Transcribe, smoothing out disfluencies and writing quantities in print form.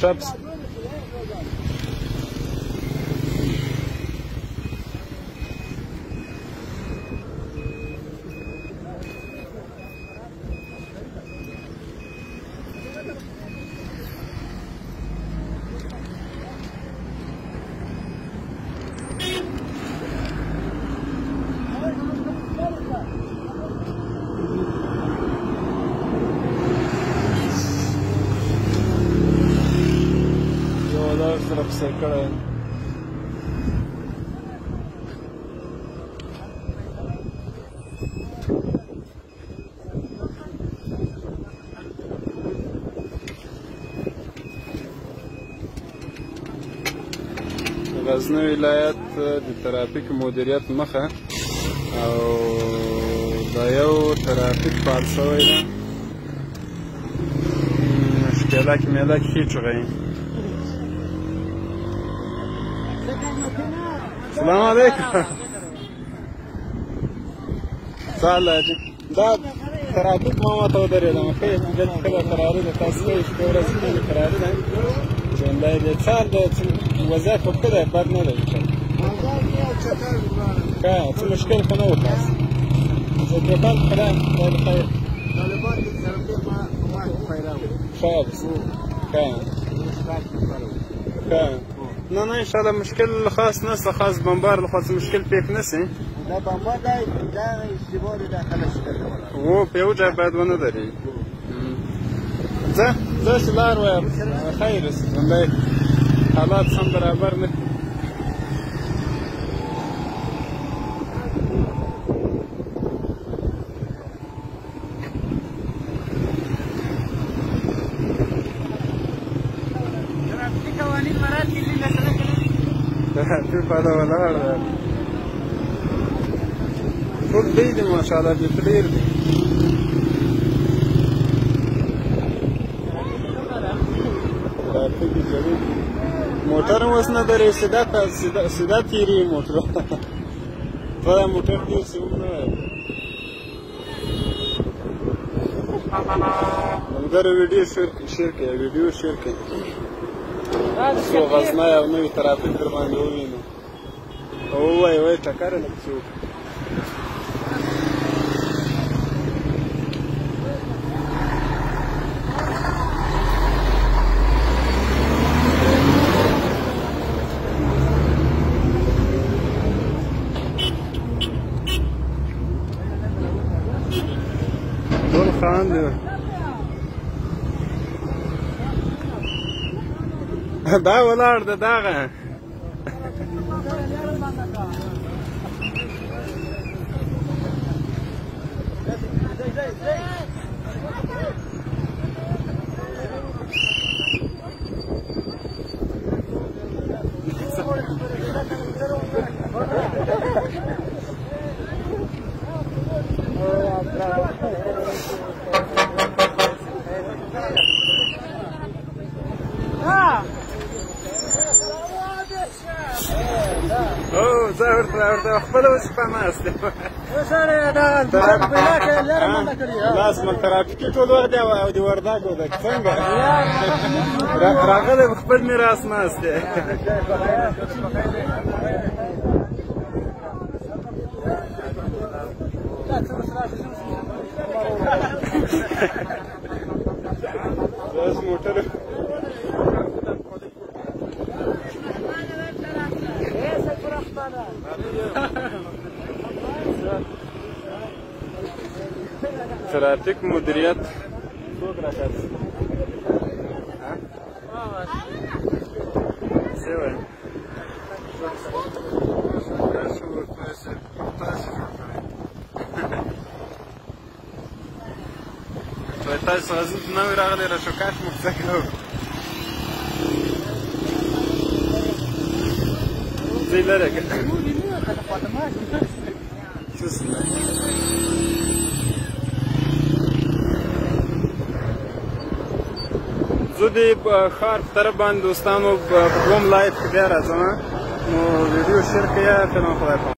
چپ سره پسې کړی غزنی ولایت د ټرافیک مدیریت مخه او دا یو ټرافیک فعال شوی ده شپېلک میلک هیچ غی السلام علیکم سهله دا ترافیک ما ماته ودرېدم ښه دلته کله کراري ده تاسو ښه شپې ورځې کله کراري ده ژوندی دی څه د وضعیت خو ښه دی بد نه دی ښه څه مشکل خو نه و تاسو زه ټوټل ښه ده خدای دې خیر ښه نه نه انشاءالله مشکل خاص نشته خاص بمبار لخوا څه مشکل پیښ نشي دا بمبار دا اشتباه دی داخله شکل و په یو ځای باید ونه درېږي ځه ځه چې لار وایم خیر ژوندی حالات سم برابر نه ترافیک والا ولاړ دی ټول دی دي ماشاءالله بیخي ډېر دي ترافیک جوړ موټر هم اوس نه درېږي سیده تېرېږي موټر دا موټر ډېر څه هم نه وایي ملګرو ویډیو شیر کړئ څو غزنی او نوي ترافیک در باندې ووینو او ووایي وایي ټکر یې لږ څه وکړي ټول خاندي دا ولاړ ده دغه زه ورته خپله اوس په ناست یم لاس مل ترافیکي ټول وخت دی او د وردګو ده څنګه راغلی په خپل میراث ناست دی اوس موټر ترافیک مدیریت څوک راکاږي څه وایي تاسو غزني ته نوي راغلي راشوکاش مو څه کوو ځای لرې زه د ښار په طرف باندې دوستانو په دوم لایف کې بیا راځم نو ویډیو شیر کړئ فلم خدای